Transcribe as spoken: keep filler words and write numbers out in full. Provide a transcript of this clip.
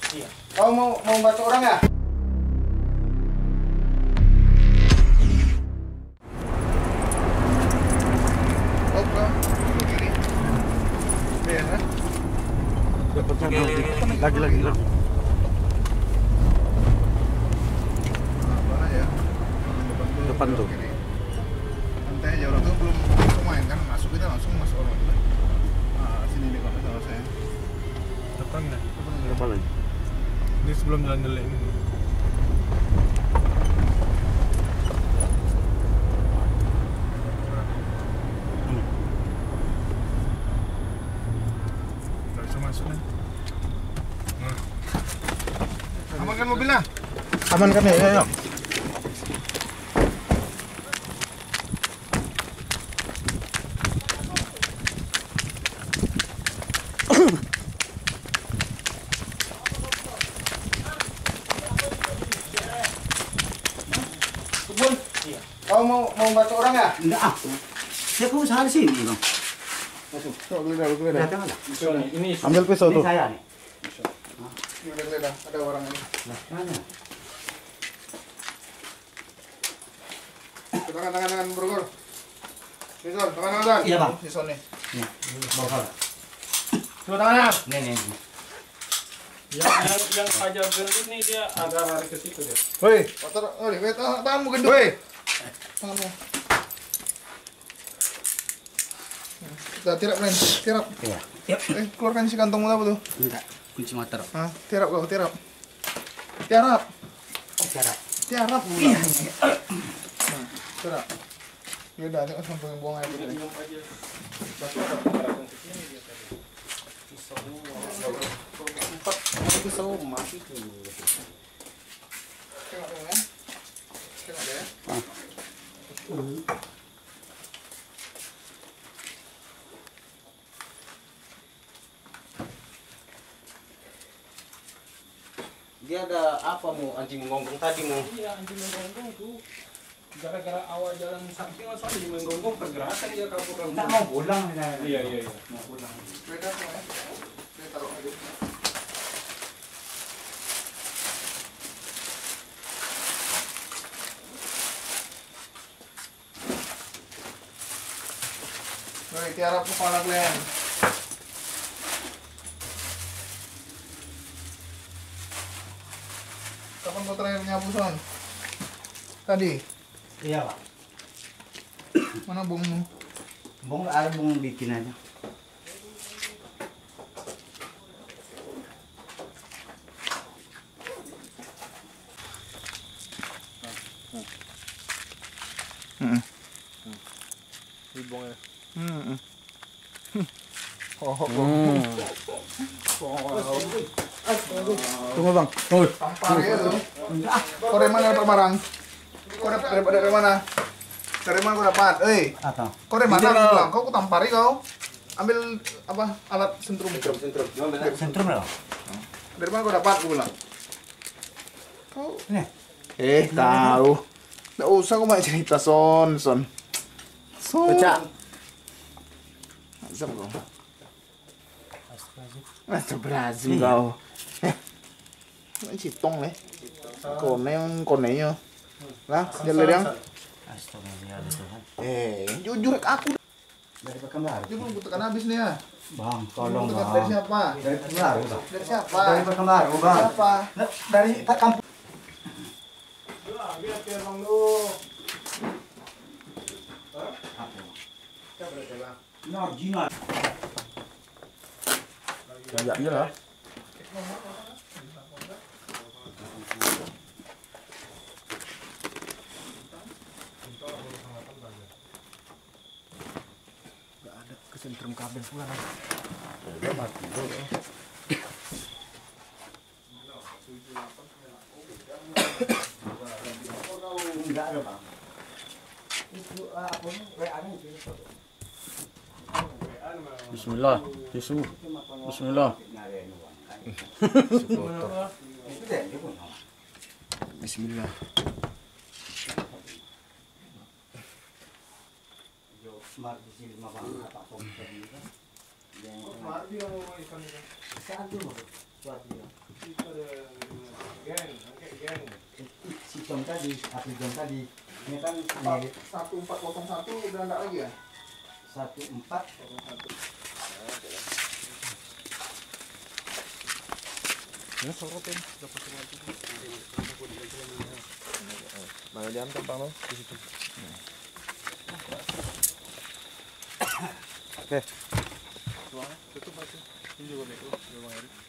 Iya. Kau mau mau bantu orang ya? Oke. Kiri. Benar. Lagi lagi lagi. Mana ya? Depan tuh. Santai aja, orang tuh belum belum main kan, masuk kita langsung masuk orang. Nah, sini nih kalau salah saya. Depan ya. Apa lagi? Ini sebelum jalan jelek ini. Nggak bisa masuk nih. Nah. Amankan mobilnya. Amankan ya, ya, ya. Kebun. Iya. Kau mau mau bantu orang ya? Enggak ah. Saya kok usaha di sini, Bang. Masuk. Coba geledah, geledah. Datang ada. Ini Ambil pisau Ini tuh. saya nih. Geledah, geledah. Ada orang ini. Nah, mana? Tangan, tangan, tangan, bergur. Sison, tangan, tangan. Iya, Bang. Sison nih. Nih, bawa. Coba tangan. Nih, nih. nih. yang yang, yang pajak gendut nih dia agak lari ke situ dia. Woi, motor, oh, woi, tangan, tanganmu gendut. Woi. Tanganmu. Kita tirap, Ren. Tirap. Iya. Yuk. Eh, keluarkan si kantongmu apa tuh? Enggak, kunci motor. Hah? Tirap kau, tirap. Tiarap. Cara. Tiarap pula. Iya. Nah, tirap. Ya udah, tengok sampai buang air putih. Yang pajak batu ada barang kecil dia tadi. Pisau empat pisau mati tuh. Tengok dulu ya. Tengok deh ya. Dia ada apa mau anjing menggonggong tadi mau? Iya anjing menggonggong tuh. Gara-gara awal jalan samping langsung anjing menggonggong pergerakan dia kabur. Enggak mau pulang. Iya iya iya. Mau pulang. Beda semua ya. Saya taruh aja. Woi, tiarap kepala Glenn. Kapan kau terakhir nyapu, Son? Tadi? Iya, Pak. Mana bungmu? Bung ada bung bikin aja. Heeh. Ibong ya. Heeh. Oh, Tunggu bang. Oh, tampar ya lu. Kau dari mana dapat barang? Kau dapat dari, dari mana? Dari mana kau dapat? Eh, Apa? kau dari mana? Aku bilang, kau aku tampari kau. Ambil apa? Alat sentrum. Sentrum sentrum. Sentrum ya, Bang? Dari mana kau dapat? Aku bilang. Kau Nih. eh tahu. Nggak usah kau main cerita Son, Son. Son. Pecah. Azam kau. Astagfirullahaladzim kau. Eh, main citong nih. Kone, konenya. Lah, jalan yang. Astagfirullahaladzim. Eh, jujur ke aku. Dari Pekanbaru. Dia belum kutukan habis nih ya. Bang, tolong Kutukan bang. dari siapa? Dari Pekanbaru, Bang. Dari siapa? Dari Pekanbaru, Bang. Siapa? Nah, dari Pak Kampung. Biar biar bang lu. Ini original. Banyak lah. Gak ada kesentrum kabel pula. Udah mati dulu. Enggak ada, Bang. Itu apa nih? W A-nya itu. Bismillah. Tisu. Bismillah. Bismillah. Smart di sini mah Bang, apa komputer ini kan. Yang Kemarin bilang mau ikan ikan. saan tuh mau? Buat dia. Itu ada geng, kayak geng. Si Jom tadi, api Jom tadi. Ini kan Empat- ini satu empat kosong satu udah enggak lagi ya? satu empat. Ini sorotin. Mana diantar Bang lo? Di situ. Oke. Tuang, tutup aja. Ini juga nih, Bang Eri.